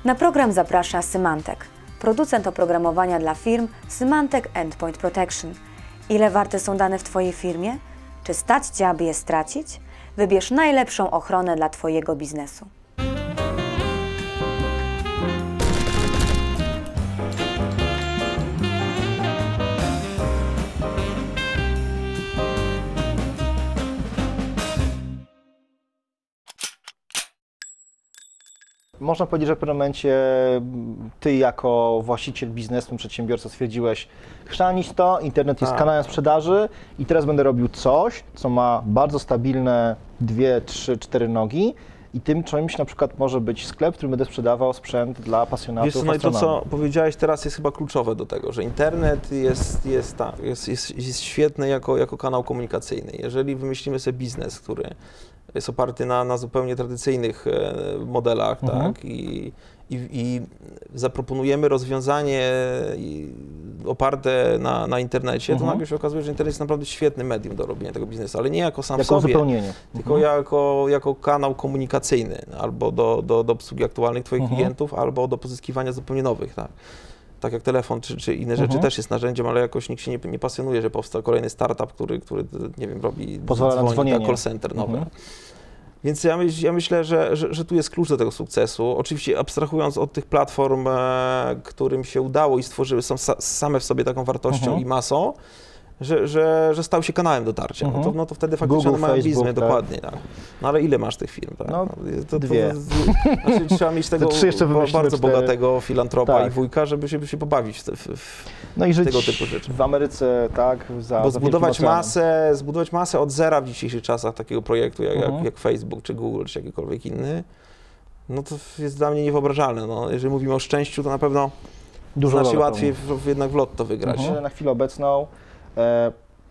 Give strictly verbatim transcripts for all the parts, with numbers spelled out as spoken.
Na program zaprasza Symantec, producent oprogramowania dla firm Symantec Endpoint Protection. Ile warte są dane w Twojej firmie? Czy stać Cię, aby je stracić? Wybierz najlepszą ochronę dla Twojego biznesu. Można powiedzieć, że w pewnym momencie Ty jako właściciel biznesu, przedsiębiorca stwierdziłeś, chrzanić to, internet jest kanałem sprzedaży i teraz będę robił coś, co ma bardzo stabilne dwie, trzy, cztery nogi i tym czymś na przykład może być sklep, w którym będę sprzedawał sprzęt dla pasjonatów. Wiesz co, no i to, co powiedziałeś teraz, jest chyba kluczowe do tego, że internet jest, jest, tak, jest, jest, jest świetny jako, jako kanał komunikacyjny. Jeżeli wymyślimy sobie biznes, który jest oparty na, na zupełnie tradycyjnych modelach, mhm. tak, i, i, i zaproponujemy rozwiązanie oparte na, na internecie, mhm. to nagle się okazuje, że internet jest naprawdę świetnym medium do robienia tego biznesu, ale nie jako sam jako sobie, uzupełnienie. tylko mhm. jako, jako kanał komunikacyjny, albo do, do, do obsługi aktualnych Twoich mhm. klientów, albo do pozyskiwania zupełnie nowych, tak. Tak jak telefon czy, czy inne rzeczy mhm. też jest narzędziem, ale jakoś nikt się nie, nie pasjonuje, że powstał kolejny startup, który, który nie wiem, robi dzwoni na call center nowe. Mhm. Więc ja, myśl, ja myślę, że, że, że tu jest klucz do tego sukcesu. Oczywiście abstrahując od tych platform, e, którym się udało i stworzyły, są sa, same w sobie taką wartością mhm. i masą, że, że, że stał się kanałem dotarcia. Mhm. No, to, no to wtedy faktycznie one mają biznes, tak. dokładnie. Tak. No ale ile masz tych firm? Tak? No, to, dwie. To, to, znaczy, trzeba mieć tego bardzo cztery. bogatego filantropa tak. i wujka, żeby się, się pobawić w, w, w no i żyć tego typu rzeczy. W Ameryce, tak, za Bo za zbudować masę, zbudować masę od zera w dzisiejszych czasach takiego projektu jak, mhm. jak, jak Facebook, czy Google, czy jakikolwiek inny, no to jest dla mnie niewyobrażalne. No, jeżeli mówimy o szczęściu, to na pewno dużo znacznie łatwiej w, w, jednak w lotto wygrać. Mhm. Na chwilę obecną e,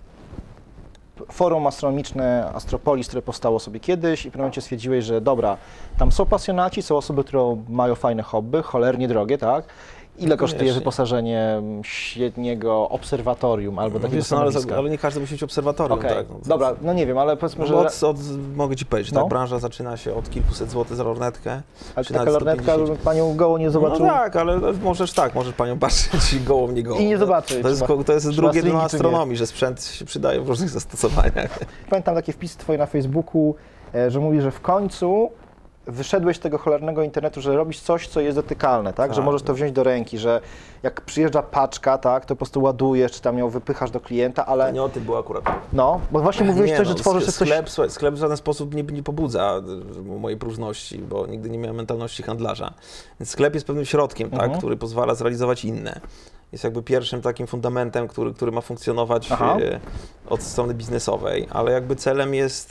forum astronomiczne Astropolis, które powstało sobie kiedyś i w pewnym momencie stwierdziłeś, że dobra, tam są pasjonaci, są osoby, które mają fajne hobby, cholernie drogie, tak? Ile kosztuje Koniecznie. wyposażenie średniego obserwatorium albo takiego no, ale, ale nie każdy musi mieć obserwatorium, okay. tak? No, dobra, no nie wiem, ale powiedzmy, no, że... Od, od, mogę Ci powiedzieć, no. tak, branża zaczyna się od kilkuset złotych za lornetkę. Ale taka lornetka, żeby Panią gołą nie zobaczył? No tak, ale możesz tak, możesz Panią patrzeć i gołą, nie gołą. I nie zobaczyć. To jest, to jest drugie dno astronomii, że sprzęt się przydaje w różnych zastosowaniach. Pamiętam takie wpisy Twoje na Facebooku, że mówi, że w końcu wyszedłeś z tego cholernego internetu, że robisz coś, co jest dotykalne, tak? tak? Że możesz to wziąć do ręki, że jak przyjeżdża paczka, tak, to po prostu ładujesz, czy tam ją wypychasz do klienta, ale... Nie o tym było akurat. No, bo właśnie mówiłeś nie, coś, no, że tworzysz sklep, coś... Sklep w żaden sposób nie, nie pobudza mojej próżności, bo nigdy nie miałem mentalności handlarza. Więc sklep jest pewnym środkiem, mhm. tak, który pozwala zrealizować inne. Jest jakby pierwszym takim fundamentem, który, który ma funkcjonować e, od strony biznesowej, ale jakby celem jest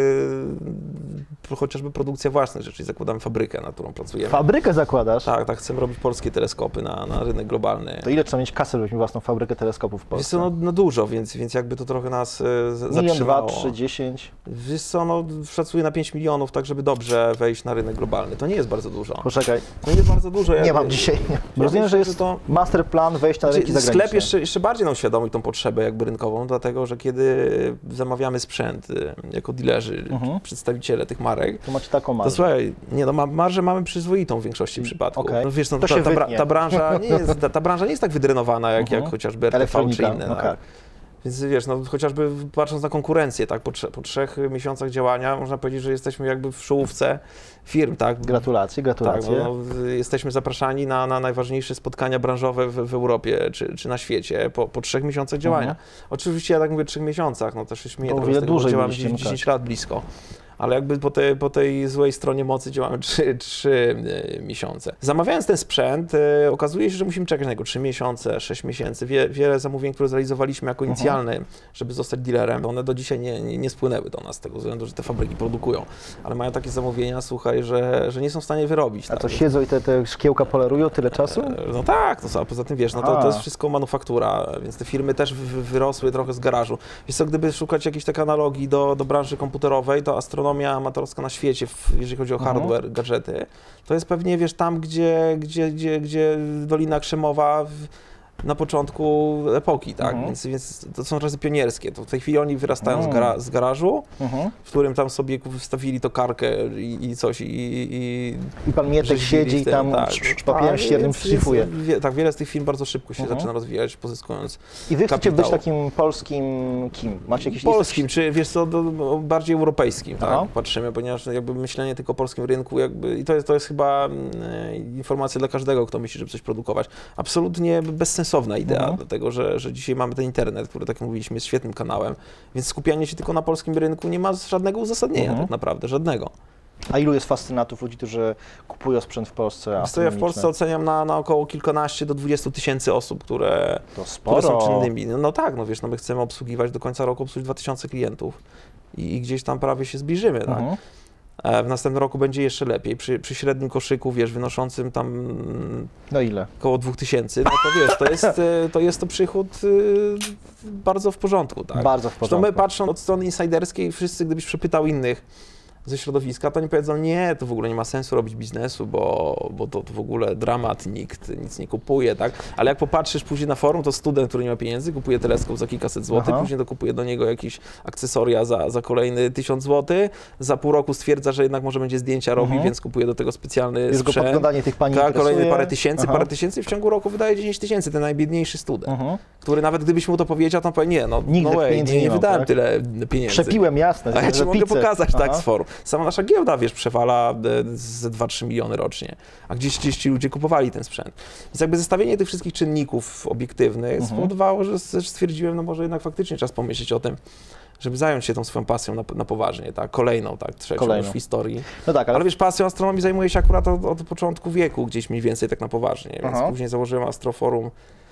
e, chociażby produkcja własnych rzeczy. Zakładamy fabrykę, na którą pracujemy. Fabrykę zakładasz? Tak, tak, chcemy robić polskie teleskopy na, na rynek globalny. To ile trzeba mieć kasy, żeby mieć własną fabrykę teleskopów w Polsce? Wiesz co, no, no dużo, więc, więc jakby to trochę nas e, zatrzymało. Milion, dwa, trzy, dziesięć? Wiesz co, no szacuję na pięć milionów, tak żeby dobrze wejść na rynek globalny. To nie jest bardzo dużo. Poczekaj. To nie jest bardzo dużo. Nie jakby, mam dzisiaj. Ja rozumiem, myślę, że jest to master plan wejścia na rynki zagraniczne. Sklep jeszcze, jeszcze bardziej nam uświadomił tą potrzebę jakby rynkową, dlatego że kiedy zamawiamy sprzęt jako dilerzy, mhm. przedstawiciele tych marek, to macie taką marżę. To słuchaj, nie no, marżę mamy przyzwoitą w większości przypadków. Okay. No, wiesz, no, to ta, się ta, ta, branża nie jest, ta, ta branża nie jest tak wydrenowana jak, mhm. jak chociażby R T V czy inne. Okay. Tak. Więc wiesz, no, chociażby patrząc na konkurencję, tak, po, trze po trzech miesiącach działania można powiedzieć, że jesteśmy jakby w czołówce firm, tak? Gratulacje, gratulacje. Tak, no, jesteśmy zapraszani na, na najważniejsze spotkania branżowe w, w Europie czy, czy na świecie po, po trzech miesiącach działania. Mhm. Oczywiście ja tak mówię trzech miesiącach, no też się śmieję, to tego, bo działamy dziesięć lat blisko. Ale jakby po tej, po tej złej stronie mocy działamy trzy miesiące. Zamawiając ten sprzęt, e, okazuje się, że musimy czekać na niego trzy miesiące, sześć miesięcy. Wie, wiele zamówień, które zrealizowaliśmy jako inicjalne, uh-huh. żeby zostać dealerem, one do dzisiaj nie, nie, nie spłynęły do nas z tego względu, że te fabryki produkują. Ale mają takie zamówienia, słuchaj, że, że nie są w stanie wyrobić. A tak? to siedzą i te, te szkiełka polerują tyle czasu? E, no tak, to, a poza tym wiesz, no to, to jest wszystko manufaktura, więc te firmy też wy, wyrosły trochę z garażu. Wiesz co, gdyby szukać jakiejś tak analogii do, do branży komputerowej, to astronomia amatorska na świecie, jeżeli chodzi o hardware, mhm. gadżety, to jest pewnie, wiesz, tam, gdzie, gdzie, gdzie, gdzie Dolina Krzemowa na początku epoki, tak? Mhm. Więc, więc to są czasy pionierskie. To w tej chwili oni wyrastają mhm. z, gara, z garażu, mhm. w którym tam sobie wstawili tokarkę i, i coś i, i... I pan Mietek siedzi i tam tak, papierem ściernym szlifuje. Tak, wiele z tych firm bardzo szybko się mhm. zaczyna rozwijać, pozyskując I wy chcecie kapitał. być takim polskim kim? Macie jakieś Polskim, czy wiesz co, do, do, bardziej europejskim, tak? Patrzymy, ponieważ jakby myślenie tylko o polskim rynku, jakby, i to jest, to jest chyba e, informacja dla każdego, kto myśli, żeby coś produkować. Absolutnie bezsensowna idea, mhm. dlatego że, że dzisiaj mamy ten internet, który, tak jak mówiliśmy, jest świetnym kanałem, więc skupianie się tylko na polskim rynku nie ma żadnego uzasadnienia mhm. tak naprawdę, żadnego. A ilu jest fascynatów, ludzi, którzy kupują sprzęt w Polsce? Co ja w Polsce oceniam na, na około kilkanaście do dwudziestu tysięcy osób, które, to sporo. które są czynnymi. No, no tak, no wiesz, no my chcemy obsługiwać do końca roku obsługić dwa tysiące klientów i, i gdzieś tam prawie się zbliżymy. Mhm. Tak? W następnym roku będzie jeszcze lepiej. Przy, przy średnim koszyku, wiesz, wynoszącym tam no ile? Około dwóch tysięcy, no to wiesz, to jest to, jest to przychód y, bardzo w porządku. Tak? Bardzo w porządku. Zresztą my patrząc od strony insiderskiej, wszyscy, gdybyś przepytał innych ze środowiska, to oni powiedzą, nie, to w ogóle nie ma sensu robić biznesu, bo, bo to, to w ogóle dramat, nikt nic nie kupuje, tak? Ale jak popatrzysz później na forum, to student, który nie ma pieniędzy, kupuje teleskop za kilkaset złotych, Aha. później dokupuje do niego jakieś akcesoria za, za kolejny tysiąc złotych, za pół roku stwierdza, że jednak może będzie zdjęcia robić, więc kupuje do tego specjalny Już sprzęt. Go podglądanie tych pani tak, kolejne parę tysięcy, Aha. parę tysięcy i w ciągu roku wydaje dziesięć tysięcy, ten najbiedniejszy student, Aha. który nawet gdybyś mu to powiedział, to powie, nie, no, Nigdy no way, nie, nie, nie wydałem tak? tyle pieniędzy. Przepiłem, jasne. A ja ci mogę pokazać, Aha. tak, z forum. Sama nasza giełda, wiesz, przewala ze dwa trzy miliony rocznie, a gdzieś, gdzieś ci ludzie kupowali ten sprzęt. Więc jakby zestawienie tych wszystkich czynników obiektywnych mhm. spowodowało, że stwierdziłem, no może jednak faktycznie czas pomyśleć o tym, żeby zająć się tą swoją pasją na, na poważnie, tak, kolejną, tak, trzecią Kolejną. już w historii. No tak, ale... ale wiesz, pasją astronomii zajmuję się akurat od, od początku wieku, gdzieś mniej więcej tak na poważnie, więc Aha. później założyłem Astroforum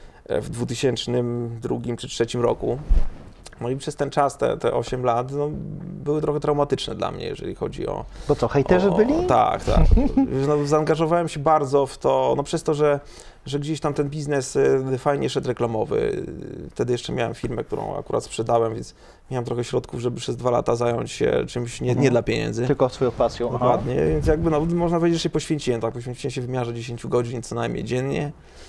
w dwutysięcznym drugim czy trzecim roku. No i przez ten czas, te, te osiem lat, no, były trochę traumatyczne dla mnie, jeżeli chodzi o... Bo co, hejterzy o, byli? Tak, tak. No, zaangażowałem się bardzo w to, no przez to, że, że gdzieś tam ten biznes fajnie szedł reklamowy. Wtedy jeszcze miałem firmę, którą akurat sprzedałem, więc miałem trochę środków, żeby przez dwa lata zająć się czymś nie, nie dla pieniędzy. Tylko swoją pasją. Dokładnie, Aha. więc jakby, no, można powiedzieć, że się poświęciłem, tak, poświęciłem się w wymiarze dziesięć godzin co najmniej dziennie.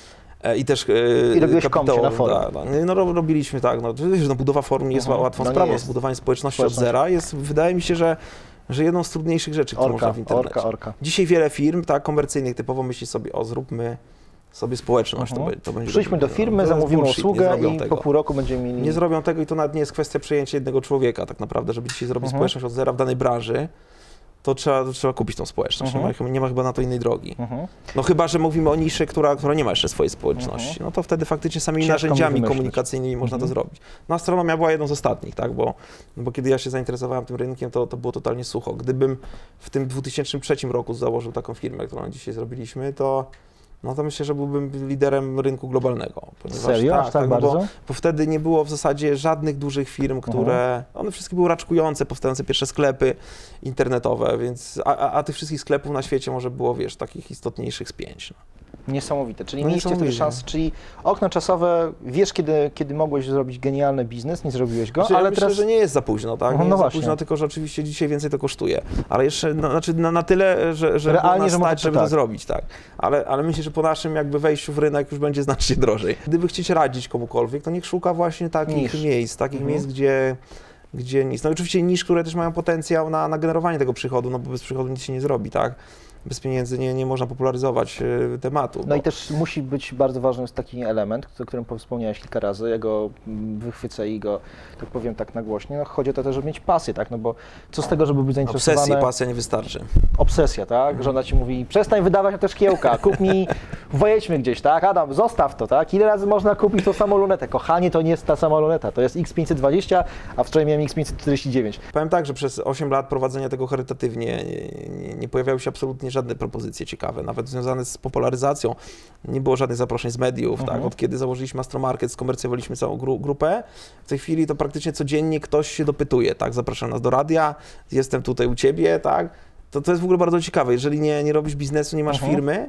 I też I robiłeś komcie na forum. Da, no, no, robiliśmy tak, no, no, budowa forum nie jest uh-huh. łatwą no sprawą, jest. Zbudowanie społeczności Społeczność. od zera jest, wydaje mi się, że, że jedną z trudniejszych rzeczy, które można w internecie. Orka, orka. Dzisiaj wiele firm, tak, komercyjnych typowo myśli sobie, o zróbmy sobie społeczność. Uh-huh. to, to będzie Przyjdźmy do firmy, no, zamówimy usługę i tego. po pół roku będziemy mieli... Nie zrobią tego i to nawet nie jest kwestia przejęcia jednego człowieka tak naprawdę, żeby dzisiaj zrobić uh-huh. społeczność od zera w danej branży. To trzeba, to trzeba kupić tą społeczność. Uh-huh. nie, ma, nie ma chyba na to innej drogi. Uh-huh. No chyba, że mówimy o niszy, która, która nie ma jeszcze swojej społeczności. Uh-huh. No to wtedy faktycznie samymi Ciężko narzędziami komunikacyjnymi można uh-huh. to zrobić. No astronomia była jedną z ostatnich, tak, bo, bo kiedy ja się zainteresowałem tym rynkiem, to, to było totalnie sucho. Gdybym w tym dwa tysiące trzecim roku założył taką firmę, którą dzisiaj zrobiliśmy, to no to myślę, że byłbym liderem rynku globalnego. Serio? Tak, tak, tak bardzo? Bo, bo wtedy nie było w zasadzie żadnych dużych firm, które, uh-huh. one wszystkie były raczkujące, powstające pierwsze sklepy internetowe, więc, a, a, a tych wszystkich sklepów na świecie może było, wiesz, takich istotniejszych z pięć. No. Niesamowite, czyli no mieliście wtedy szansę, czyli okno czasowe, wiesz kiedy, kiedy mogłeś zrobić genialny biznes, nie zrobiłeś go, znaczy, ale ja myślę, teraz... że nie jest za późno, tak? Nie no jest właśnie. za późno, tylko że oczywiście dzisiaj więcej to kosztuje, ale jeszcze, no, znaczy na, na tyle, że, że realnie, że stać, żeby tak. to zrobić, tak. Ale, ale myślę, że po naszym jakby wejściu w rynek już będzie znacznie drożej. Gdyby chcieć radzić komukolwiek, to niech szuka właśnie takich nisz. miejsc, takich mhm. miejsc, gdzie gdzie nic. No oczywiście nisz, które też mają potencjał na, na generowanie tego przychodu, no bo bez przychodu nic się nie zrobi, tak? Bez pieniędzy nie, nie można popularyzować y, tematu. No bo... i też musi być bardzo ważny jest taki element, o którym wspomniałeś kilka razy, ja go wychwycę i go, tak powiem tak nagłośnie, no chodzi o to też, żeby mieć pasję, tak, no bo co z tego, żeby być zainteresowany... Obsesja i pasja nie wystarczy. Obsesja, tak, żona ci mówi, przestań wydawać na te szkiełka, kup mi, pojedźmy gdzieś, tak, Adam, zostaw to, tak, ile razy można kupić tą samą lunetę, kochanie, to nie jest ta sama luneta, to jest X pięćset dwadzieścia, a wczoraj miałem X pięćset czterdzieści dziewięć. Powiem tak, że przez osiem lat prowadzenia tego charytatywnie nie, nie, nie pojawiały się absolutnie żadne propozycje ciekawe, nawet związane z popularyzacją. Nie było żadnych zaproszeń z mediów, uh-huh. tak? Od kiedy założyliśmy Astromarket, skomercjowaliśmy całą gru- grupę, w tej chwili to praktycznie codziennie ktoś się dopytuje, tak? Zapraszam nas do radia, jestem tutaj u ciebie, tak? To, to jest w ogóle bardzo ciekawe. Jeżeli nie, nie robisz biznesu, nie masz uh-huh. firmy,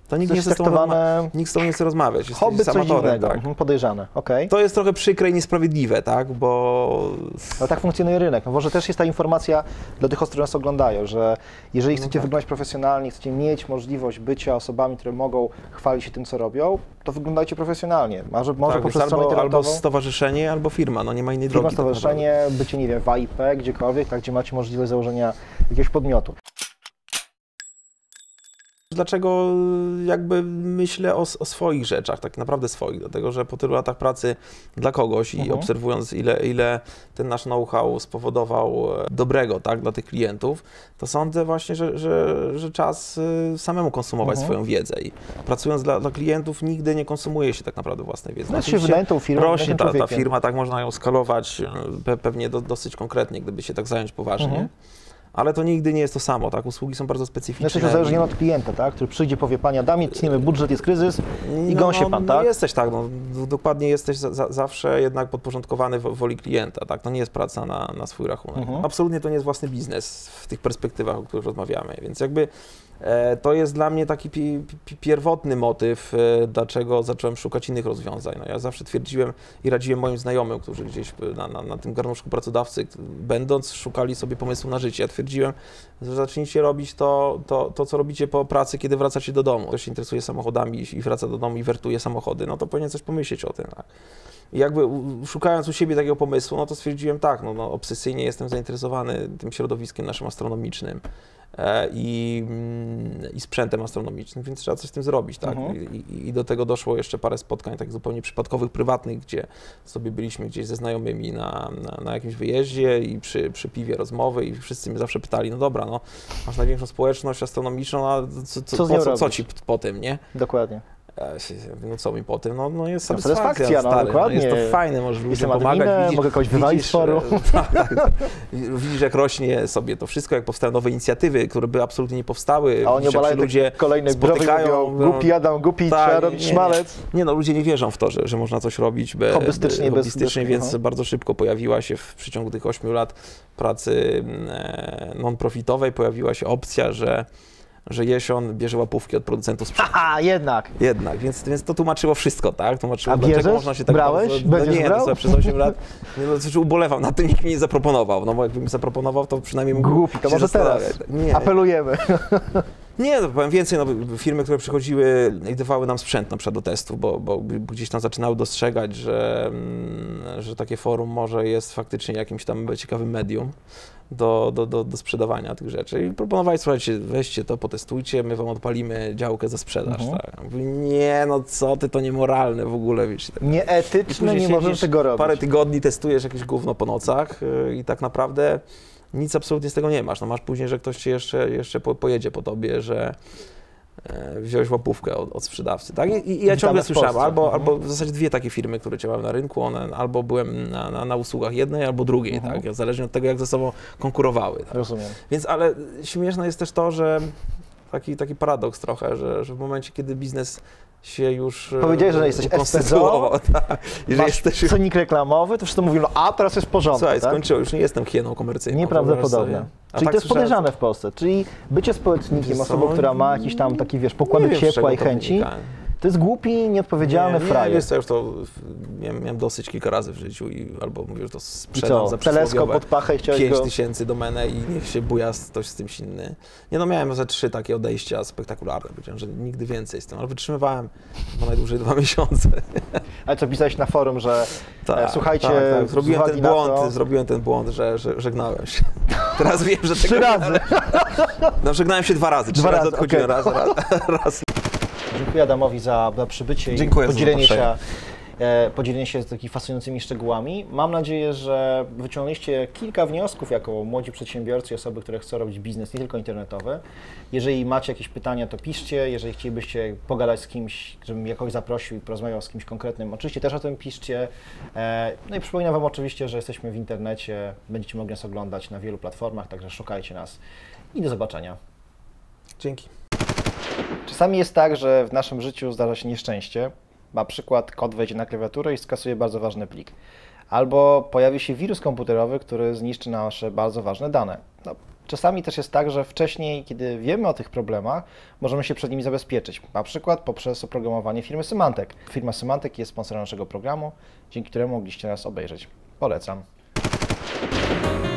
to nikt Coś nie chce z tobą traktowane- rozma- nikt z tobą nie chce rozmawiać. Jesteś Hobby coś amatorem, dziwnego, tak. mhm, podejrzane, okej. To jest trochę przykre i niesprawiedliwe, tak, bo Ale tak funkcjonuje rynek. No może też jest ta informacja dla tych osób, które nas oglądają, że jeżeli chcecie tak. wyglądać profesjonalnie, chcecie mieć możliwość bycia osobami, które mogą chwalić się tym, co robią, to wyglądajcie profesjonalnie. Może, może tak, poprzez więc stronę albo, albo internetową, stowarzyszenie, albo firma, no nie ma innej firma, drogi. tak naprawdę. stowarzyszenie, bycie, nie wiem, w A I P, gdziekolwiek, tak, gdzie macie możliwość założenia jakiegoś podmiotu. Dlaczego jakby myślę o, o swoich rzeczach, tak naprawdę swoich, dlatego że po tylu latach pracy dla kogoś i Mhm. obserwując ile, ile ten nasz know-how spowodował dobrego, tak, dla tych klientów, to sądzę właśnie, że, że, że czas y, samemu konsumować Mhm. swoją wiedzę i pracując dla, dla klientów nigdy nie konsumuje się tak naprawdę własnej wiedzy. No, się Oczywiście wydaje tą firmą, rośnie tym ta, ta człowiekiem. firma, tak można ją skalować y, pe, pewnie do, dosyć konkretnie, gdyby się tak zająć poważnie. Mhm. Ale to nigdy nie jest to samo, tak? Usługi są bardzo specyficzne. Znaczy to zależy nie od klienta, tak, który przyjdzie, powie, panie Adamie, ciśniemy budżet, jest kryzys i No, gąsie no, pan, no tak? jesteś tak, no, d- dokładnie jesteś za, za, zawsze jednak podporządkowany wo- woli klienta, tak? To nie jest praca na, na swój rachunek. Mhm. Absolutnie to nie jest własny biznes w tych perspektywach, o których rozmawiamy, więc jakby e, to jest dla mnie taki pi, pi, pierwotny motyw, e, dlaczego zacząłem szukać innych rozwiązań. No, ja zawsze twierdziłem i radziłem moim znajomym, którzy gdzieś na, na, na tym garnuszku pracodawcy, będąc, szukali sobie pomysłu na życie. Ja twierdziłem, że zacznijcie robić to, to, to, co robicie po pracy, kiedy wracacie do domu. Ktoś się interesuje samochodami i wraca do domu i wertuje samochody, no to powinien coś pomyśleć o tym. Tak? I jakby u- szukając u siebie takiego pomysłu, no to stwierdziłem tak, no, no obsesyjnie jestem zainteresowany tym środowiskiem naszym astronomicznym e, i, mm, i sprzętem astronomicznym, więc trzeba coś z tym zrobić, tak? Mhm. I, i, I do tego doszło jeszcze parę spotkań tak zupełnie przypadkowych, prywatnych, gdzie sobie byliśmy gdzieś ze znajomymi na, na, na jakimś wyjeździe i przy, przy piwie rozmowy i wszyscy mnie zawsze pytali, no dobra, no masz największą społeczność astronomiczną, a co, co, Co z po nią co, co robisz? ci po tym, nie? Dokładnie. Ja się- No co mi po tym? No, no jest No, satysfakcja, satysfakcja, no, stary. dokładnie. No, jest to fajne, możesz Jestem ludziom pomagać. adminem, mogę kogoś wywalić z forum. e, tak, tak, tak. Widzisz, jak rośnie sobie to wszystko, jak powstają nowe inicjatywy, które by absolutnie nie powstały. A oni Widzisz, jak obalają się ludzie te kolejne spotykają. browy, mówią, głupi Adam, głupi, tak, trzeba robić nie, nie. szmalec. Nie no, ludzie nie wierzą w to, że, że można coś robić be, Hobbystycznie, bez- hobbystycznie bez- więc aha. bardzo szybko pojawiła się w przeciągu tych ośmiu lat pracy e, non-profitowej, pojawiła się opcja, że że Jesion bierze łapówki od producentów sprzętu. Aha, jednak. Jednak, więc, więc to tłumaczyło wszystko, tak? Tłumaczyło, A dlaczego bierzesz? można się tak Brałeś? bardzo... Będziesz no nie, brał? to sobie przez osiem lat nie, no, znaczy ubolewam na tym, nikt mi nie zaproponował, no bo jakby mi zaproponował, to przynajmniej mógł Głupi, to się może teraz. zastanawiać. Nie, Apelujemy. nie, no powiem więcej, no, firmy, które przychodziły i dawały nam sprzęt na przykład do testów, bo, bo gdzieś tam zaczynały dostrzegać, że, mm, że takie forum może jest faktycznie jakimś tam ciekawym medium do, do, do, do sprzedawania tych rzeczy. I proponowali, słuchajcie, weźcie to, potestujcie, my wam odpalimy działkę za sprzedaż. Mhm. Tak. Mówię, nie, no co ty, to niemoralne w ogóle, wiesz. Tak. Nieetyczne, Później nie możesz siedzisz tego robić. Parę tygodni testujesz jakieś gówno po nocach yy, i tak naprawdę nic absolutnie z tego nie masz. No masz później, że ktoś cię jeszcze, jeszcze po, pojedzie po tobie, że e, wziąłeś łapówkę od, od sprzedawcy. Tak? I, i ja Witamy ciągle w słyszałem, Polsce. albo, Mhm. albo w zasadzie dwie takie firmy, które działały na rynku, one albo byłem na, na, na usługach jednej, albo drugiej, Mhm. tak? Zależnie od tego, jak ze sobą konkurowały. Tak? Rozumiem. Więc, ale śmieszne jest też to, że taki, taki paradoks trochę, że, że w momencie, kiedy biznes się już e, Powiedziałeś, że jesteś ukonstytuował, tak, i że Masz jesteś już... cenik reklamowy, to wszyscy mówią, no a teraz jest w porządku, Słuchaj, tak? skończyłem, już nie jestem hieną komercyjną. Nieprawdopodobne. wyobraź sobie. A Czyli tak to jest słyszałem, podejrzane w Polsce. Czyli bycie społecznikiem, Wiesz co, osobą, która ma jakiś tam taki, wiesz, pokładek nie wiem, z ciepła czego i to chęci, wynika. to jest głupi, nieodpowiedzialny nie, frajer. Nie, wiesz co, już to miałem, miałem dosyć kilka razy w życiu i albo mówię, że to I sprzedam co, za teleskop przysłowiowe pod pachę i chciałeś pięć go... tysięcy domenę i niech się buja ktoś z tym inny. Nie no, miałem ze trzy takie odejścia spektakularne, powiedziałem, że nigdy więcej z tym, ale wytrzymywałem no najdłużej dwa miesiące. Ale co, pisałeś na forum, że e, słuchajcie, tak, tak. z Zrobiłem uwagi ten na błąd, to- zrobiłem ten błąd, że, że żegnałem się. Teraz wiem, że tego Trzy nie razy. należy. No żegnałem się dwa razy, trzy Dwa razy razy, odchodziłem, okej. raz, raz, raz. Dziękuję Adamowi za, za przybycie Dziękuję i za podzielenie się, zaproszenie. e, podzielenie się takimi fascynującymi szczegółami. Mam nadzieję, że wyciągnęliście kilka wniosków jako młodzi przedsiębiorcy i osoby, które chcą robić biznes, nie tylko internetowy. Jeżeli macie jakieś pytania, to piszcie. Jeżeli chcielibyście pogadać z kimś, żebym jakoś zaprosił i porozmawiał z kimś konkretnym, oczywiście też o tym piszcie. E, no i przypominam Wam oczywiście, że jesteśmy w internecie, będziecie mogli nas oglądać na wielu platformach, także szukajcie nas i do zobaczenia. Dzięki. Czasami jest tak, że w naszym życiu zdarza się nieszczęście. Na przykład kod wejdzie na klawiaturę i skasuje bardzo ważny plik. Albo pojawi się wirus komputerowy, który zniszczy nasze bardzo ważne dane. No, Czasami też jest tak, że wcześniej, kiedy wiemy o tych problemach, możemy się przed nimi zabezpieczyć, na przykład poprzez oprogramowanie firmy Symantec. Firma Symantec jest sponsorem naszego programu, dzięki któremu mogliście nas obejrzeć. Polecam.